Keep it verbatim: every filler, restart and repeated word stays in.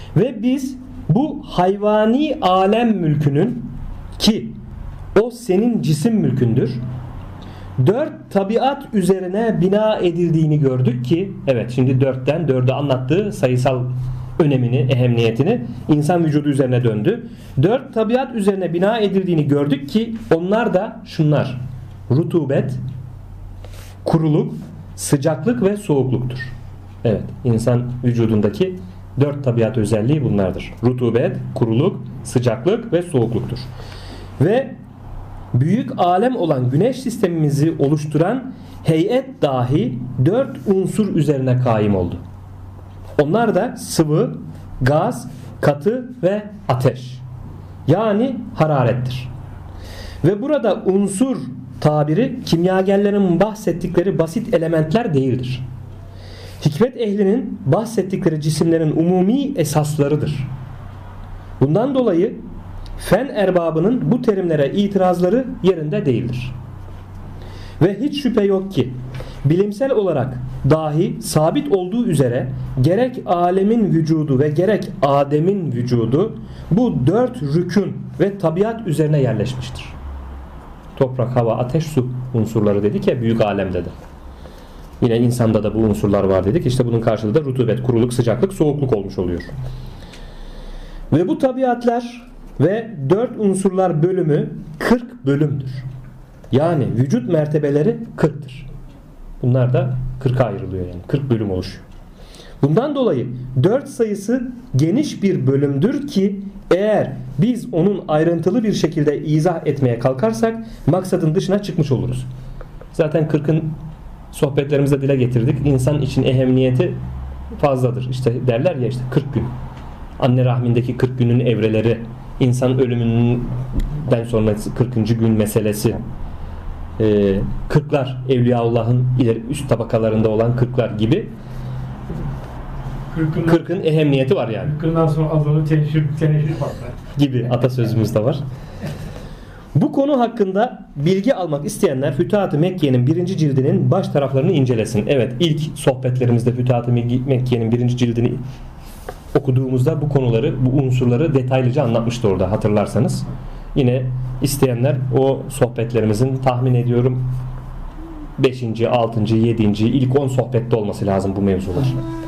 Ve biz bu hayvani alem mülkünün, ki o senin cisim mülkündür, dört tabiat üzerine bina edildiğini gördük ki, evet, şimdi dörtten dörde anlattığı sayısal önemini, ehemmiyetini insan vücudu üzerine döndü. Dört tabiat üzerine bina edildiğini gördük ki onlar da şunlar: rutubet, kuruluk, sıcaklık ve soğukluktur. Evet, insan vücudundaki dört tabiat özelliği bunlardır. Rutubet, kuruluk, sıcaklık ve soğukluktur. Ve büyük alem olan güneş sistemimizi oluşturan heyet dahi dört unsur üzerine kaim oldu. Onlar da sıvı, gaz, katı ve ateş. Yani hararettir. Ve burada unsur tabiri kimyagerlerin bahsettikleri basit elementler değildir. Hikmet ehlinin bahsettikleri cisimlerin umumi esaslarıdır. Bundan dolayı fen erbabının bu terimlere itirazları yerinde değildir. Ve hiç şüphe yok ki bilimsel olarak dahi sabit olduğu üzere gerek alemin vücudu ve gerek Adem'in vücudu bu dört rükün ve tabiat üzerine yerleşmiştir. Toprak, hava, ateş, su unsurları dedik ya büyük alemde de. Yine insanda da bu unsurlar var dedik. İşte bunun karşılığı da rutubet, kuruluk, sıcaklık, soğukluk olmuş oluyor. Ve bu tabiatlar ve dört unsurlar bölümü kırk bölümdür. Yani vücut mertebeleri kırktır. Bunlar da kırka ayrılıyor yani. kırk bölüm oluşuyor. Bundan dolayı dört sayısı geniş bir bölümdür ki eğer biz onun ayrıntılı bir şekilde izah etmeye kalkarsak maksadın dışına çıkmış oluruz. Zaten kırkın sohbetlerimizde dile getirdik. İnsan için ehemmiyeti fazladır. İşte derler ya işte kırk gün. Anne rahmindeki kırk günün evreleri, insan ölümünden sonra kırkıncı gün meselesi, Ee, kırklar, Evliyaullah'ın ileri üst tabakalarında olan kırklar gibi kırkın ehemmiyeti var yani. Kırkından sonra adını teneşir, teneşir patlar gibi atasözümüz de var. Bu konu hakkında bilgi almak isteyenler Fütuhat-ı Mekke'nin birinci cildinin baş taraflarını incelesin. Evet, ilk sohbetlerimizde Fütuhat-ı Mekke'nin birinci cildini okuduğumuzda bu konuları, bu unsurları detaylıca anlatmıştı orada, hatırlarsanız. Yine isteyenler o sohbetlerimizin tahmin ediyorum beşinci, altıncı, yedinci ilk on sohbette olması lazım bu mevzular.